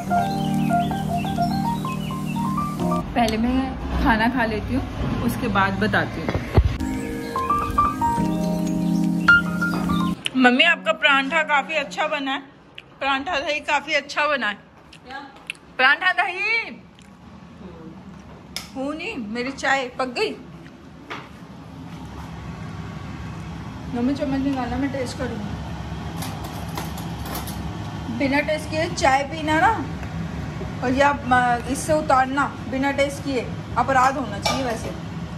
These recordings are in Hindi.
पहले मैं खाना खा लेती हूँ, उसके बाद बताती हूँ। मम्मी आपका परांठा काफी अच्छा बना है। परांठा दही काफी अच्छा बना है। परांठा दही हूँ नहीं, मेरी चाय पक गई। मम्मी चम्मच निकालना, मैं टेस्ट करूँगी। बिना टेस्ट किए चाय पीना ना, और या इससे उतारना बिना टेस्ट किए अपराध होना चाहिए वैसे।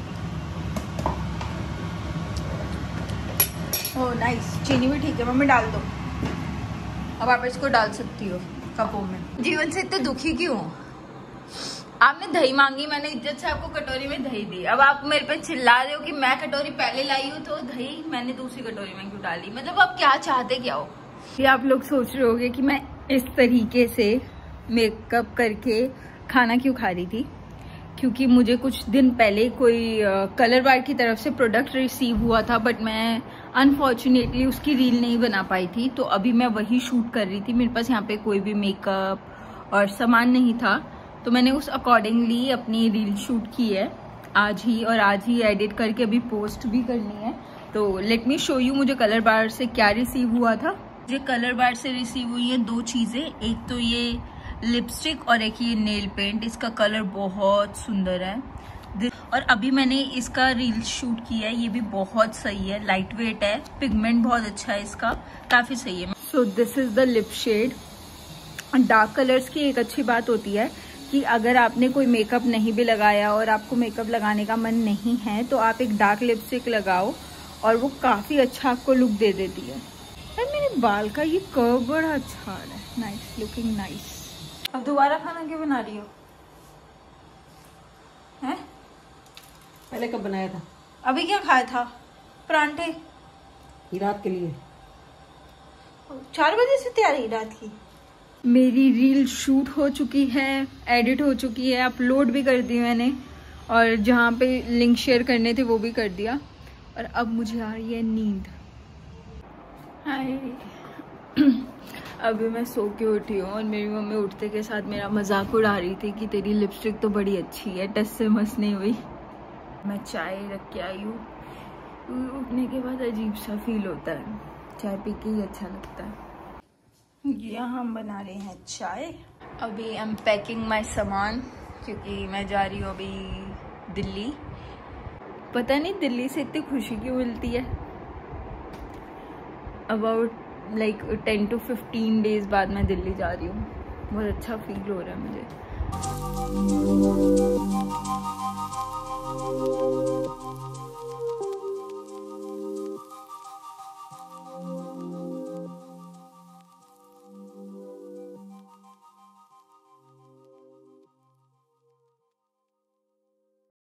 ओह नाइस, चीनी भी ठीक है मम्मी, डाल दो। अब आप इसको डाल सकती हो कपों में। जीवन से इतने दुखी क्यों हो? आपने दही मांगी, मैंने इज्जत से आपको कटोरी में दही दी। अब आप मेरे पे चिल्ला रहे हो कि मैं कटोरी पहले लाई हूँ तो दही मैंने दूसरी कटोरी में क्यों डाली। मतलब आप क्या चाहते क्या हो? ये आप लोग सोच रहे होगे कि मैं इस तरीके से मेकअप करके खाना क्यों खा रही थी, क्योंकि मुझे कुछ दिन पहले कोई कलर बार की तरफ से प्रोडक्ट रिसीव हुआ था, बट मैं अनफॉर्चुनेटली उसकी रील नहीं बना पाई थी। तो अभी मैं वही शूट कर रही थी। मेरे पास यहाँ पे कोई भी मेकअप और सामान नहीं था, तो मैंने उस अकॉर्डिंगली अपनी रील शूट की है आज ही, और आज ही एडिट करके अभी पोस्ट भी करनी है। तो लेट मी शो यू मुझे कलर बार से क्या रिसीव हुआ था। मुझे कलर बार से रिसीव हुई है दो चीजें, एक तो ये लिपस्टिक और एक ये नेल पेंट। इसका कलर बहुत सुंदर है और अभी मैंने इसका रील शूट किया है। ये भी बहुत सही है, लाइट वेट है, पिगमेंट बहुत अच्छा है इसका, काफी सही है। So this is the lip shade. Dark colours की एक अच्छी बात होती है कि अगर आपने कोई मेकअप नहीं भी लगाया और आपको मेकअप लगाने का मन नहीं है तो आप एक डार्क लिपस्टिक लगाओ और वो काफी अच्छा आपको लुक दे देती है। यार मेरे बाल का ये कर्व बड़ा अच्छा है, नाइस, लुकिंग नाइस। अब दोबारा खाना क्यों बना रही हो? हैं? पहले कब बनाया था? अभी क्या खाया था? परांठे। रात के लिए 4 बजे से तैयारी रात की। मेरी रील शूट हो चुकी है, एडिट हो चुकी है, अपलोड भी कर दी मैंने, और जहाँ पे लिंक शेयर करने थे वो भी कर दिया। और अब मुझे आ रही है नींद। हाय अभी मैं सो के उठी हूँ और मेरी मम्मी उठते के साथ मेरा मजाक उड़ा रही थी कि तेरी लिपस्टिक तो बड़ी अच्छी है, टच से मस नहीं हुई। मैं चाय रख के आई हूँ। उठने के बाद अजीब सा फील होता है, चाय पी के ही अच्छा लगता है। यहाँ हम बना रहे हैं चाय। अभी आई एम पैकिंग माई सामान, क्योंकि मैं जा रही हूँ अभी दिल्ली। पता नहीं दिल्ली से इतनी खुशी क्यों मिलती है। अबाउट लाइक 10 to 15 डेज बाद मैं दिल्ली जा रही हूँ। बहुत अच्छा फील हो रहा है मुझे।